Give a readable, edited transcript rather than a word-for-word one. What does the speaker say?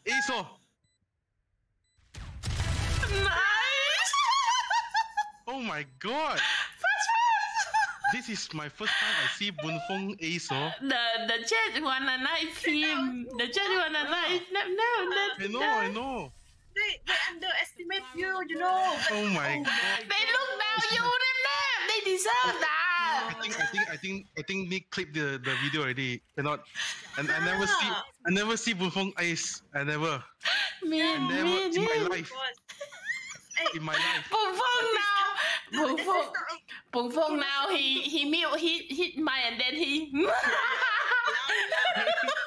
Aso. Nice. Oh my god. This is my first time I see Bunfeng Aso. The chat wanna knife him. The chat wanna knife. No. I know. They underestimate you, you know. Oh my god. They look down you them. They deserve that. I think Nick clipped the video already. Cannot. And I never see Bunfeng Ace. I never. Me in my life. In my life. Bunfeng now he mute hit mine and then he